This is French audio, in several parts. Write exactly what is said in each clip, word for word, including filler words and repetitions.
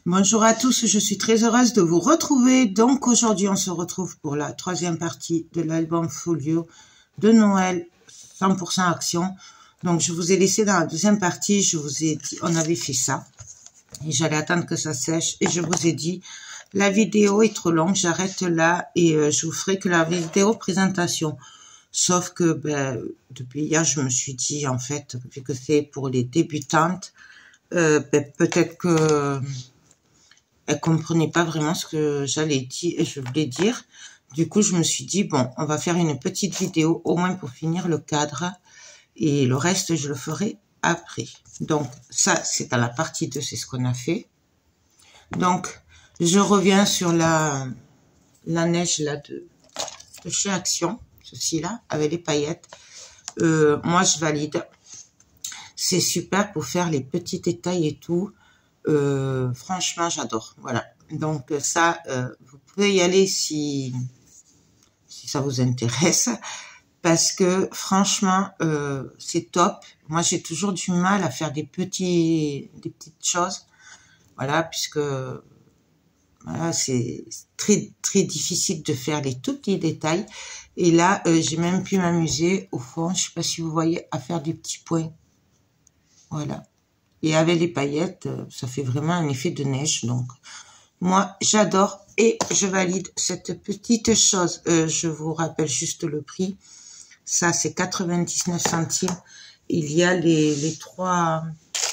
Bonjour à tous, je suis très heureuse de vous retrouver. Donc aujourd'hui, on se retrouve pour la troisième partie de l'album Folio de Noël cent pour cent Action. Donc je vous ai laissé dans la deuxième partie, je vous ai dit, on avait fait ça. Et j'allais attendre que ça sèche. Et je vous ai dit, la vidéo est trop longue, j'arrête là et euh, je vous ferai que la vidéo présentation. Sauf que ben, depuis hier, je me suis dit, en fait, vu que c'est pour les débutantes, euh, ben, peut-être que elle comprenait pas vraiment ce que j'allais dire et je voulais dire. Du coup, je me suis dit, bon, on va faire une petite vidéo, au moins pour finir le cadre. Et le reste, je le ferai après. Donc, ça, c'est à la partie deux, c'est ce qu'on a fait. Donc, je reviens sur la, la neige là de, de chez Action, ceci-là, avec les paillettes. Euh, moi, je valide. C'est super pour faire les petits détails et tout. Euh, franchement, j'adore. Voilà. Donc ça, euh, vous pouvez y aller si si ça vous intéresse, parce que franchement, euh, c'est top. Moi, j'ai toujours du mal à faire des petits, des petites choses. Voilà, puisque voilà, c'est très très difficile de faire les tout petits détails. Et là, euh, j'ai même pu m'amuser au fond. Je sais pas si vous voyez, à faire des petits points. Voilà. Et avec les paillettes, ça fait vraiment un effet de neige. Donc, moi, j'adore et je valide cette petite chose. Euh, je vous rappelle juste le prix. Ça, c'est quatre-vingt-dix-neuf centimes. Il y a les, les trois...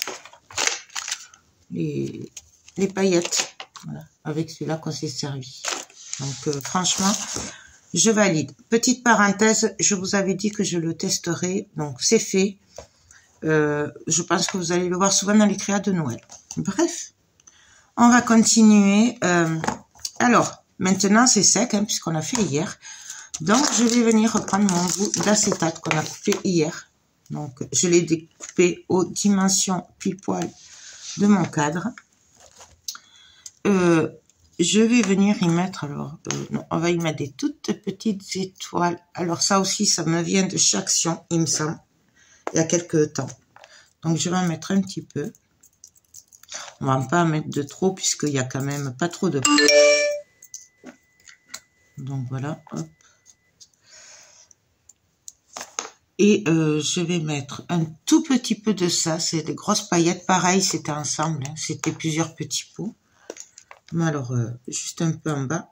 Les, les paillettes. Voilà, avec celui-là qu'on s'est servi. Donc, euh, franchement, je valide. Petite parenthèse, je vous avais dit que je le testerai. Donc, c'est fait. Euh, je pense que vous allez le voir souvent dans les créas de Noël. Bref, on va continuer. Euh, alors, maintenant c'est sec, hein, puisqu'on a fait hier. Donc, je vais venir reprendre mon bout d'acétate qu'on a coupé hier. Donc, je l'ai découpé aux dimensions pile poil de mon cadre. Euh, je vais venir y mettre, alors, euh, non, on va y mettre des toutes petites étoiles. Alors, ça aussi, ça me vient de chez Action, il me semble. Il y a quelques temps. Donc, je vais en mettre un petit peu. On va pas en mettre de trop, puisqu'il y a quand même pas trop de... Donc, voilà. Hop. Et euh, je vais mettre un tout petit peu de ça. C'est des grosses paillettes. Pareil, c'était ensemble. Hein. C'était plusieurs petits pots. Mais alors, euh, juste un peu en bas.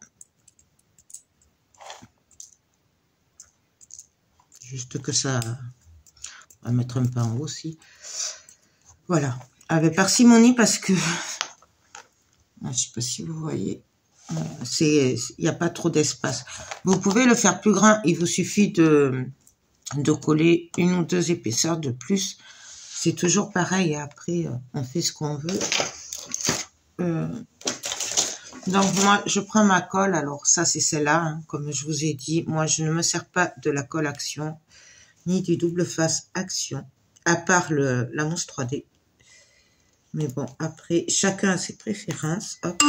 Juste que ça... On va mettre un peu en haut aussi. Voilà. Avec parcimonie parce que... Je sais pas si vous voyez. C'est, il n'y a pas trop d'espace. Vous pouvez le faire plus grand. Il vous suffit de, de coller une ou deux épaisseurs de plus. C'est toujours pareil. Et après, on fait ce qu'on veut. Euh, donc, moi, je prends ma colle. Alors, ça, c'est celle-là. Hein, comme je vous ai dit. Moi, je ne me sers pas de la colle Action. Ni du double face Action, à part le, la mousse trois D. Mais bon, après, chacun a ses préférences. Hop.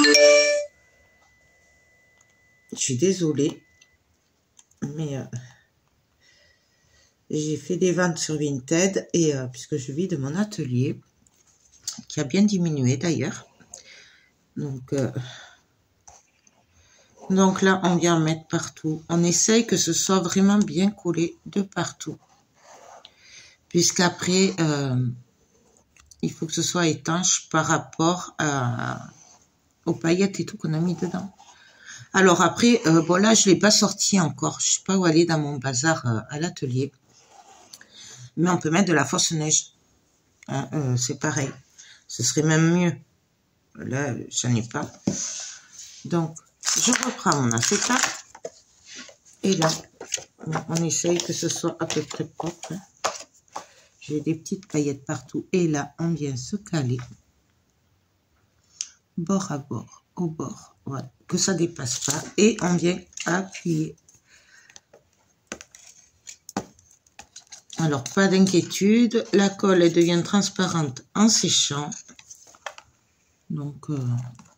Je suis désolée, mais euh, j'ai fait des ventes sur Vinted, et euh, puisque je vis de mon atelier, qui a bien diminué d'ailleurs. Donc, euh, donc là, on vient mettre partout. On essaye que ce soit vraiment bien collé de partout. Puisqu'après, euh, il faut que ce soit étanche par rapport à, aux paillettes et tout qu'on a mis dedans. Alors après, euh, bon là, je ne l'ai pas sorti encore. Je ne sais pas où aller dans mon bazar euh, à l'atelier. Mais on peut mettre de la fausse neige. Hein, euh, c'est pareil. Ce serait même mieux. Là, j'en ai pas. Donc, je reprends mon acétate. Et là, on essaye que ce soit à peu près propre. Hein. J'ai des petites paillettes partout. Et là, on vient se caler. Bord à bord, au bord. Voilà. Que ça ne dépasse pas. Et on vient appuyer. Alors, pas d'inquiétude. La colle, elle devient transparente en séchant. Donc, euh,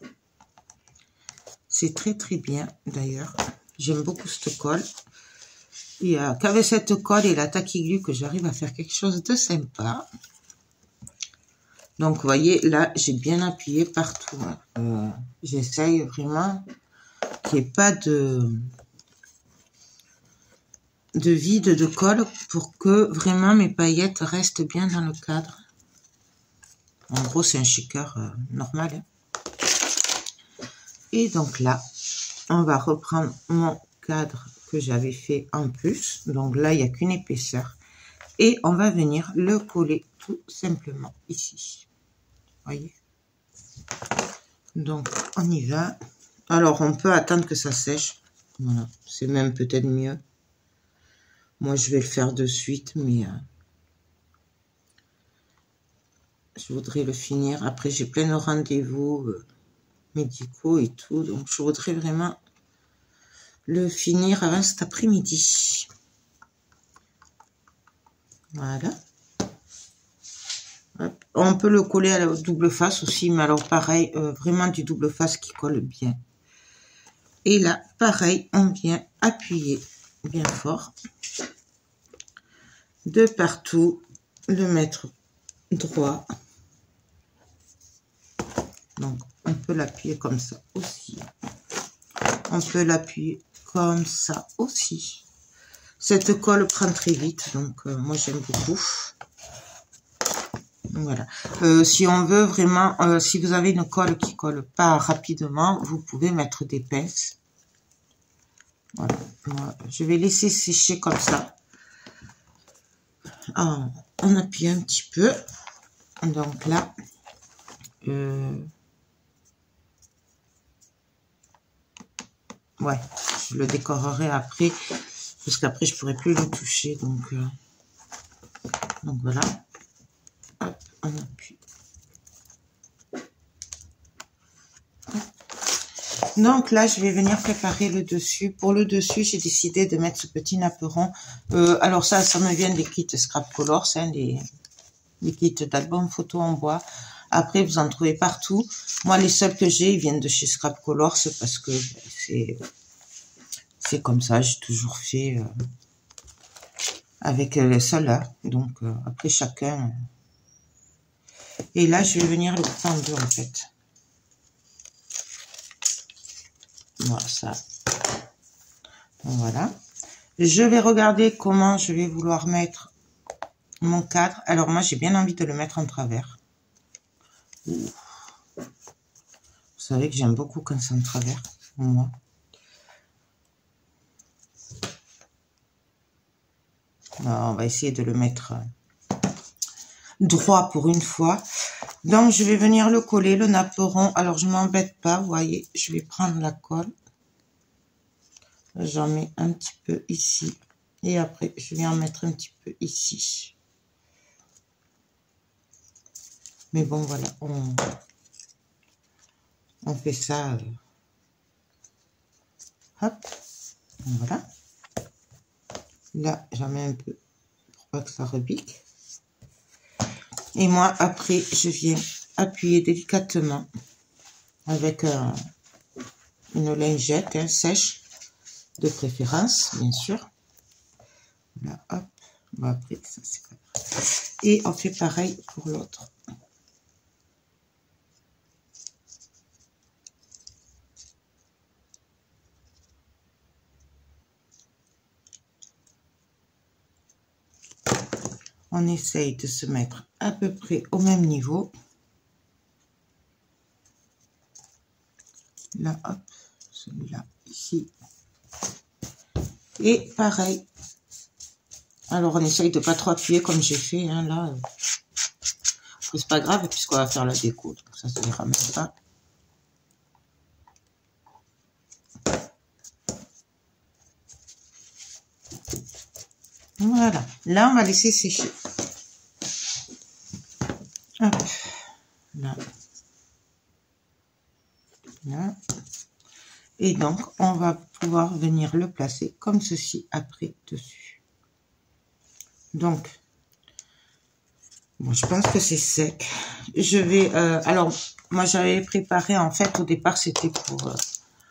c'est très très bien d'ailleurs. J'aime beaucoup cette colle. Et euh, qu'avec cette colle et la taquiglu que j'arrive à faire quelque chose de sympa. Donc, vous voyez, là, j'ai bien appuyé partout. Hein. Euh, J'essaye vraiment qu'il n'y ait pas de, de vide de colle pour que vraiment mes paillettes restent bien dans le cadre. En gros, c'est un shaker euh, normal. Hein. Et donc là, on va reprendre mon cadre que j'avais fait en plus. Donc là, il n'y a qu'une épaisseur. Et on va venir le coller tout simplement ici. Voyez. Donc, on y va. Alors, on peut attendre que ça sèche. Voilà, c'est même peut-être mieux. Moi, je vais le faire de suite, mais... Euh, je voudrais le finir. Après, j'ai plein de rendez-vous euh, médicaux et tout. Donc, je voudrais vraiment le finir avant cet après-midi. Voilà. Hop. On peut le coller à la double face aussi. Mais alors, pareil, euh, vraiment du double face qui colle bien. Et là, pareil, on vient appuyer bien fort. De partout. Le mettre droit. Donc, on peut l'appuyer comme ça aussi. On peut l'appuyer comme ça aussi. Cette colle prend très vite, donc euh, moi j'aime beaucoup. Voilà. Euh, si on veut vraiment, euh, si vous avez une colle qui colle pas rapidement, vous pouvez mettre des pinces. Voilà. Moi, je vais laisser sécher comme ça. Ah, on appuie un petit peu. Donc là, euh, ouais, je le décorerai après, parce qu'après je pourrai plus le toucher, donc, euh, donc voilà. Hop, on appuie. Hop. Donc là, je vais venir préparer le dessus. Pour le dessus, j'ai décidé de mettre ce petit napperon. Euh, alors ça, ça me vient des kits Scrap Colors, hein, des, des kits d'albums photo en bois. Après, vous en trouvez partout. Moi, les seuls que j'ai, ils viennent de chez Scrap Colors parce que c'est c'est comme ça. J'ai toujours fait euh, avec euh, ceux-là. Donc, euh, après, chacun. Euh... Et là, je vais venir le couper en deux, en fait. Voilà, ça. Voilà. Je vais regarder comment je vais vouloir mettre mon cadre. Alors, moi, j'ai bien envie de le mettre en travers. Vous savez que j'aime beaucoup quand c'est en travers, moi. Alors, on va essayer de le mettre droit pour une fois. Donc, je vais venir le coller, le napperon. Alors, je m'embête pas, vous voyez. Je vais prendre la colle. J'en mets un petit peu ici. Et après, je vais en mettre un petit peu ici. Mais bon, voilà, on, on fait ça. Euh, hop, voilà. Là, j'en mets un peu pour pas que ça rebique. Et moi, après, je viens appuyer délicatement avec euh, une lingette hein, sèche, de préférence, bien sûr. Là, hop. Bon, après, ça, c'est pas grave. Et on fait pareil pour l'autre. On essaye de se mettre à peu près au même niveau. Là, hop, celui-là, ici. Et pareil. Alors, on essaye de pas trop appuyer comme j'ai fait, hein, là. C'est pas grave, puisqu'on va faire la déco. Donc ça, ça ira même pas. Voilà. Là, on va laisser sécher. Hop. Là. Là. Et donc, on va pouvoir venir le placer comme ceci après dessus. Donc, bon, je pense que c'est sec. Je vais, euh, alors, moi j'avais préparé, en fait, au départ, c'était pour, euh,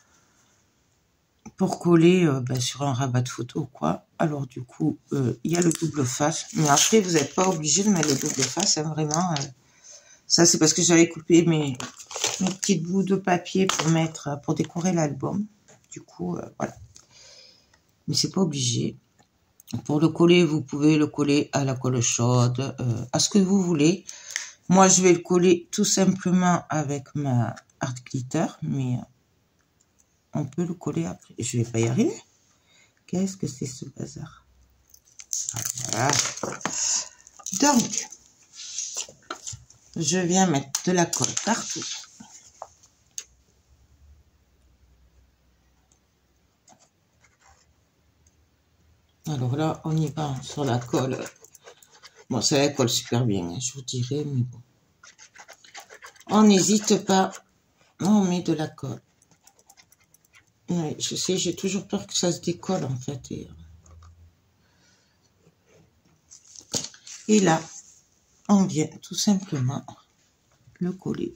pour coller euh, ben, sur un rabat de photo ou quoi. Alors, du coup, euh, il y a le double face. Mais après, vous n'êtes pas obligé de mettre le double face, hein, vraiment. Euh, Ça, c'est parce que j'avais coupé mes, mes petites bouts de papier pour mettre, pour décorer l'album. Du coup, euh, voilà. Mais c'est pas obligé. Pour le coller, vous pouvez le coller à la colle chaude, euh, à ce que vous voulez. Moi, je vais le coller tout simplement avec ma Art Glitter, mais on peut le coller après. Je vais pas y arriver. Qu'est-ce que c'est ce bazar? Voilà. Donc, je viens mettre de la colle partout. Alors là, on y va sur la colle. Bon, ça la colle super bien, hein, je vous dirais, mais bon. On n'hésite pas, on met de la colle. Oui, je sais, j'ai toujours peur que ça se décolle, en fait. Et, et là, on vient tout simplement le coller.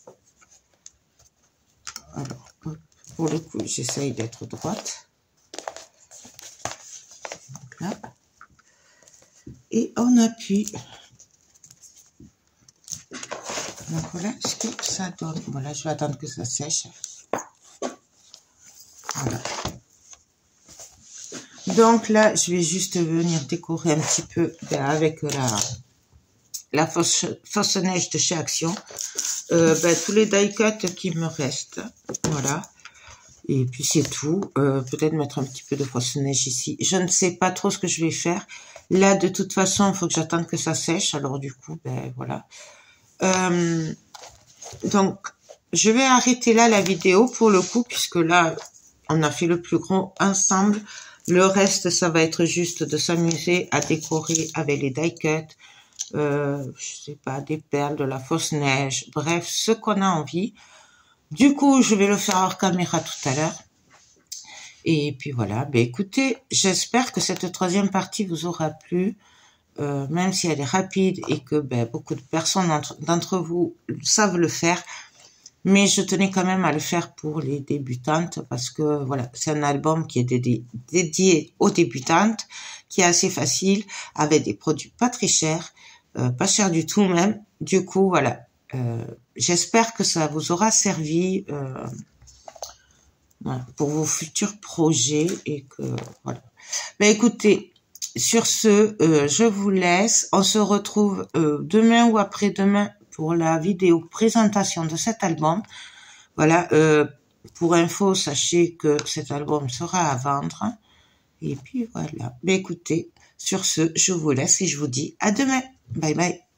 Alors, hop, pour le coup, j'essaye d'être droite. Donc là. Et on appuie. Donc voilà ce que ça donne. Voilà, je vais attendre que ça sèche. Voilà. Donc là, je vais juste venir décorer un petit peu ben, avec la, la fausse, fausse neige de chez Action. Euh, ben, tous les die cuts qui me restent. Voilà. Et puis c'est tout. Euh, Peut-être mettre un petit peu de fausse neige ici. Je ne sais pas trop ce que je vais faire. Là, de toute façon, il faut que j'attende que ça sèche. Alors du coup, ben voilà. Euh, donc, je vais arrêter là la vidéo pour le coup, puisque là, on a fait le plus gros ensemble. Le reste, ça va être juste de s'amuser à décorer avec les die cuts, euh, je sais pas, des perles, de la fausse neige, bref, ce qu'on a envie. Du coup, je vais le faire hors caméra tout à l'heure. Et puis voilà, ben écoutez, j'espère que cette troisième partie vous aura plu. Euh, même si elle est rapide et que ben, beaucoup de personnes d'entre vous savent le faire, mais je tenais quand même à le faire pour les débutantes parce que voilà, c'est un album qui est dédié, dédié aux débutantes, qui est assez facile, avec des produits pas très chers, euh, pas chers du tout même. Du coup, voilà, euh, j'espère que ça vous aura servi euh, voilà, pour vos futurs projets et que voilà. Ben écoutez, sur ce, euh, je vous laisse. On se retrouve euh, demain ou après-demain pour la vidéo présentation de cet album. Voilà, euh, pour info, sachez que cet album sera à vendre. Et puis voilà. Ben écoutez, sur ce, je vous laisse et je vous dis à demain. Bye bye.